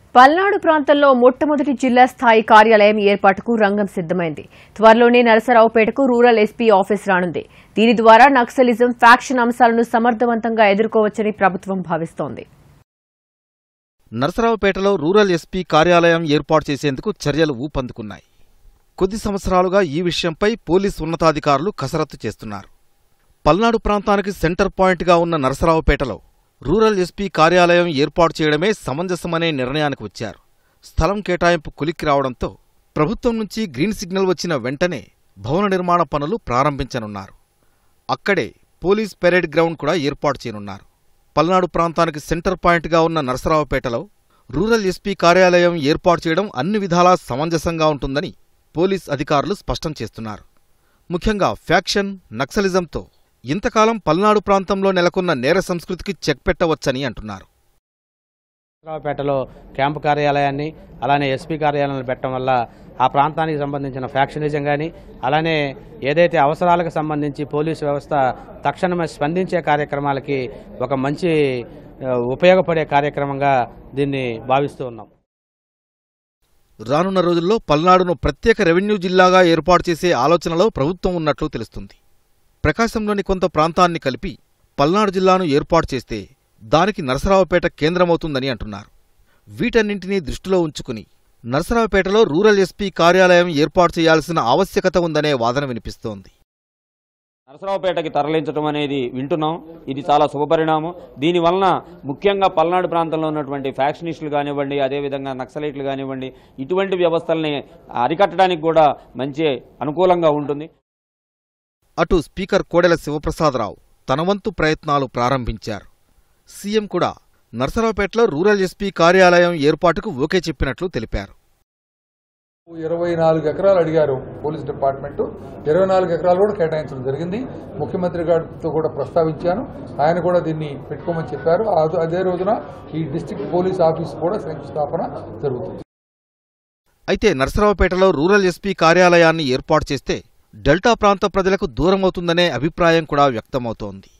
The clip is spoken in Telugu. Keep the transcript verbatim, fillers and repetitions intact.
పల్నాడు ప్రాంతంలో మొట్టమొదటి జిల్లా స్థాయి కార్యాలయం ఏర్పాటుకు రంగం సిద్దమైంది. త్వరలోనే నరసరావుపేటకు రూరల్ ఎస్పీ ఆఫీస్ రానుంది. దీని ద్వారా నక్సలిజం, ఫ్యాక్షన్ అంశాలను సమర్థవంతంగా ఎదుర్కోవచ్చని ప్రభుత్వం భావిస్తోంది. నరసరావుపేటలో రూరల్ ఎస్పీ కార్యాలయం ఏర్పాటు చేసేందుకు చర్యలు ఊపందుకున్నాయి. కొద్ది సంవత్సరాలుగా ఈ విషయంపై పోలీసు ఉన్నతాధికారులు కసరత్తు చేస్తున్నారు. పల్నాడు ప్రాంతానికి సెంటర్ పాయింట్గా ఉన్న నరసరావుపేటలో రూరల్ ఎస్పీ కార్యాలయం ఏర్పాటు చేయడమే సమంజసమనే నిర్ణయానికి వచ్చారు. స్థలం కేటాయింపు కొలిక్కి రావడంతో ప్రభుత్వం నుంచి గ్రీన్ సిగ్నల్ వచ్చిన వెంటనే భవన నిర్మాణ పనులు ప్రారంభించనున్నారు. అక్కడే పోలీస్ పెరేడ్ గ్రౌండ్ కూడా ఏర్పాటు చేయనున్నారు. పల్నాడు ప్రాంతానికి సెంటర్ పాయింట్గా ఉన్న నరసరావుపేటలో రూరల్ ఎస్పీ కార్యాలయం ఏర్పాటు చేయడం అన్ని విధాలా సమంజసంగా ఉంటుందని పోలీస్ అధికారులు స్పష్టం చేస్తున్నారు. ముఖ్యంగా ఫ్యాక్షన్, నక్సలిజంతో ఇంతకాలం పల్నాడు ప్రాంతంలో నెలకొన్న నేర సంస్కృతికి చెక్ పెట్టవచ్చని అంటున్నారు. నరసరావుపేటలో క్యాంపు కార్యాలయాన్ని అలానే ఎస్పీ కార్యాలయాన్ని పెట్టడం వల్ల ఆ ప్రాంతానికి సంబంధించిన ఫ్యాక్షనిజం కానీ అలానే ఏదైతే అవసరాలకు సంబంధించి పోలీసు వ్యవస్థ తక్షణమే స్పందించే కార్యక్రమాలకి ఒక మంచి ఉపయోగపడే కార్యక్రమంగా దీన్ని భావిస్తూ ఉన్నాం. రానున్న రోజుల్లో పల్నాడును ప్రత్యేక రెవెన్యూ జిల్లాగా ఏర్పాటు చేసే ఆలోచనలో ప్రభుత్వం ఉన్నట్లు తెలుస్తుంది. ప్రకాశంలోని కొంత ప్రాంతాన్ని కలిపి పల్నాడు జిల్లాను ఏర్పాటు చేస్తే దానికి నరసరావుపేట కేంద్రమవుతుందని అంటున్నారు. వీటన్నింటినీ దృష్టిలో ఉంచుకుని నరసరావుపేటలో రూరల్ ఎస్పీ కార్యాలయం ఏర్పాటు చేయాల్సిన ఆవశ్యకత ఉందనే వాదన వినిపిస్తోంది. నరసరావుపేటకి తరలించడం అనేది వింటున్నాం. ఇది చాలా శుభపరిణామం. దీనివలన ముఖ్యంగా పల్నాడు ప్రాంతంలో ఉన్నటువంటి ఫ్యాక్షనిస్టులు కానివ్వండి, అదేవిధంగా నక్సలైట్లు కానివ్వండి, ఇటువంటి వ్యవస్థల్ని అరికట్టడానికి కూడా మంచి అనుకూలంగా ఉంటుంది. అటు స్పీకర్ కోడెల శివప్రసాదరావు తన వంతు ప్రయత్నాలు ప్రారంభించారు. సీఎం కూడా నరసరావుపేటలో రూరల్ ఎస్పీ కార్యాలయం ఏర్పాటుకు ఓకే చెప్పినట్లు తెలిపారు. ఇరవై నాలుగు ఎకరాలు అడిగారు పోలీస్ డిపార్ట్మెంట్, ఇరవై నాలుగు ఎకరాలు కూడా కేటాయించడం జరిగింది. ముఖ్యమంత్రి గారితో కూడా ప్రస్తావించాను, ఆయన కూడా దీన్ని పెట్టుకోమని చెప్పారు. అదే రోజున ఈ డిస్ట్రిక్ట్ పోలీస్ ఆఫీస్ కూడా శంకుస్థాపన జరుగుతుంది. అయితే నరసరావుపేటలో రూరల్ ఎస్పీ కార్యాలయాన్ని ఏర్పాటు చేస్తే డెల్టా ప్రాంత ప్రజలకు దూరమవుతుందనే అభిప్రాయం కూడా వ్యక్తమవుతోంది.